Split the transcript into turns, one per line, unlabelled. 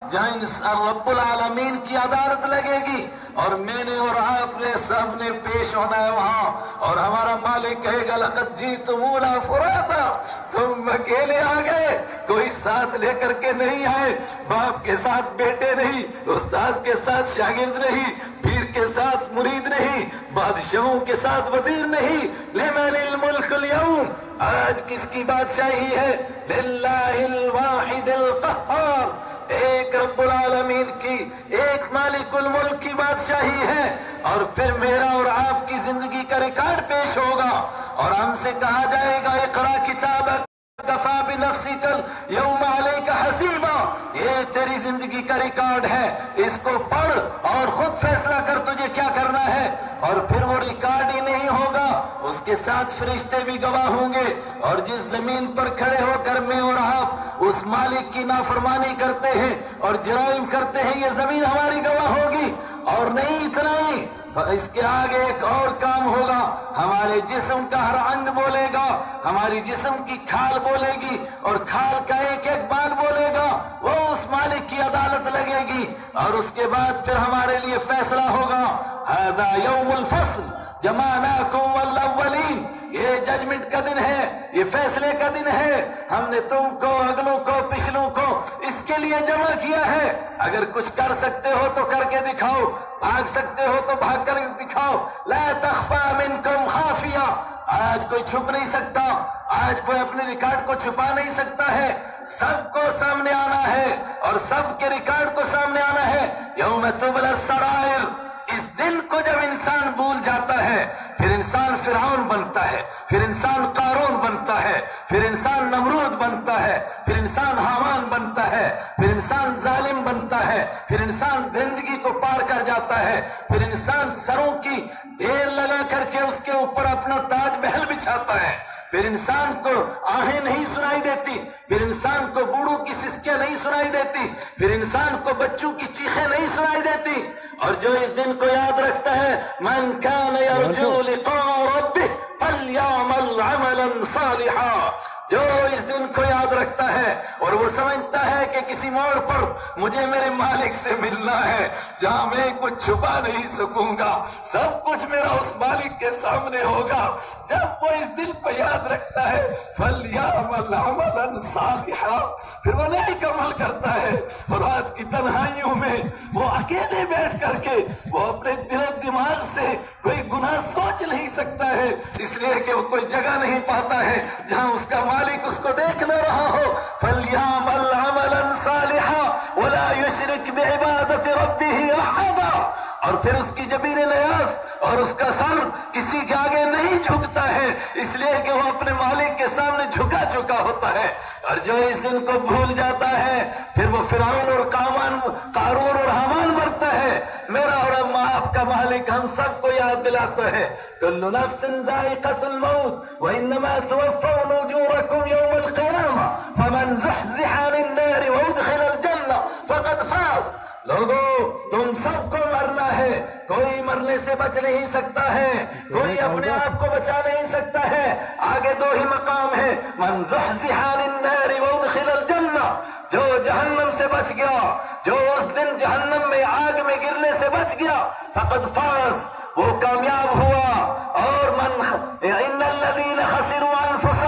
جہاں رب العالمین کی عدالت لگے گی اور میں نے اور آپ نے سب نے پیش ہونا ہے وہاں، اور ہمارا مالک کہے گا لقد جئتمونا فرادا، تم اکیلے آ گئے، کوئی ساتھ لے کر کے نہیں آئے، باپ کے ساتھ بیٹے نہیں، استاد کے ساتھ شاگرد نہیں، پیر کے ساتھ مرید نہیں، بادشاہوں کے ساتھ وزیر نہیں۔ لمن الملک اليوم، آج کس کی بادشاہی ہے؟ للہ الواحد القہار، ایک رب العالمین کی، ایک مالک الملک کی بادشاہی ہے۔ اور پھر میرا اور آپ کی زندگی کا ریکارڈ پیش ہوگا اور ہم سے کہا جائے گا اقرا کتابک کفا بنفسک اليوم علیک حسیبا، یہ تیری زندگی کا ریکارڈ ہے، اس کو پڑھ اور خود فیصلہ کر تجھے کیا کرنا ہے۔ اور پھر وہ ریکارڈ ہی نہیں ہوگا، اس کے ساتھ فرشتے بھی گواہ ہوں گے، اور جس زمین پر کھڑے ہو کر میں اور آپ اس مالک کی نافرمانی کرتے ہیں اور جرائم کرتے ہیں، یہ زمین ہماری گواہ ہوگی۔ اور نہیں اتنا ہی، اس کے آگے ایک اور کام ہوگا، ہمارے جسم کا ہر انگ بولے گا، ہماری جسم کی کھال بولے گی، اور کھال کا ایک ایک بال بولے گا، وہ اس مالک کی عدالت لگے گی، اور اس کے بعد پھر ہمارے لیے فیصلہ ہوگا۔ ھذا یوم الفصل جمعناکم والاولین، یہ ججمنٹ کا دن ہے، یہ فیصلے کا دن ہے، ہم نے تم کو، اگلوں کو، پچھلوں کو اس کے لیے جمع کیا ہے۔ اگر کچھ کر سکتے ہو تو کر کے دکھاؤ، بھاگ سکتے ہو تو بھاگ کر دکھاؤ۔ لا تخفى منکم خافیہ، آج کوئی چھپ نہیں سکتا، آج کوئی اپنے ریکارڈ کو چھپا نہیں سکتا ہے، سب کو سامنے آنا ہے اور سب کے ریکارڈ کو سامنے آنا ہے۔ یوم تبلی السرائر، اس دن کو جب انسان بھول جاتا ہے، پھر انسان فرعون بنتا ہے، پھر انسان قارون بنتا ہے، پھر انسان نمرود بنتا ہے، پھر انسان حامان بنتا ہے، پھر انسان ظالم بنتا ہے، پھر انسان درندگی کو پار کر جاتا ہے، پھر انسان سروں کی ڈھیر لگا کر کے اس کے اوپر اپنا تاج محل بچھاتا ہے، پھر انسان کو آہیں نہیں سنائی دیتی، پھر انسان کو بوڑھوں کی سسکیاں نہیں سنائی دیتی، پھر انسان کو بچوں کی چیخیں نہیں سنائی دیتی۔ اور جو اس دن کو یاد رکھتا ہے، من کان یرجو لقاء ربہ فلیعمل عملا صالحا، جو اس دن کو یاد رکھتا ہے اور وہ سمجھتا ہے کہ کسی موڑ پر مجھے میرے مالک سے ملنا ہے جہاں میں کچھ چھپا نہیں سکوں گا، سب کچھ میرا اس مالک کے سامنے ہوگا، جب وہ اس دن کو یاد رکھتا ہے فَلْيَعْمَلْ عَمَلًا صَالِحًا، پھر وہ نیک عمل کرتا ہے، اور رات کی تنہائیوں میں وہ اکیلے بیٹھ کر کے وہ اپنے دل و دماغ سے کوئی گناہ سوچ نہیں سکتا ہے، اس لیے کہ وہ کوئی جگہ نہیں پاتا ہے جہاں اس کا مالک اس کو دیکھ نہ رہا ہو۔ فَلْيَعْمَلْ عَمَلًا صَالِحًا وَلَا يُشْرِكْ بِعِبَادَةِ رَبِّهِ أَحَدًا، اور پھر اس کی جبین نیاز اور اس کا سر کسی کے آگے نہیں جھکتا ہے، اس لیے کہ وہ اپنے مالک کے سامنے جھکا چکا ہوتا ہے۔ اور جو اس دن کو بھول جاتا ہے، پھر وہ فرعون اور قارون اور حامان بنتا ہے۔ میرا اور آپ کا مالک ہم سب کو یاد دلاتا ہے، کل نفس ذائقۃ الموت وانما توفون اجورکم یوم القیامہ فمن زحزح عن النار وادخل الجنہ فقد فاز۔ لوگوں، تم سب کو مرنا ہے، کوئی مرنے سے بچ نہیں سکتا ہے، کوئی اپنے آپ کو بچا نہیں سکتا ہے، آگے دو ہی مقام ہے، من زحزح عن النار وادخل الجنہ، جو جہنم سے بچ گیا، جو اس دن جہنم میں آگ میں گرنے سے بچ گیا، فقد فاز، وہ کامیاب ہوا۔ اور ان الذین خسروا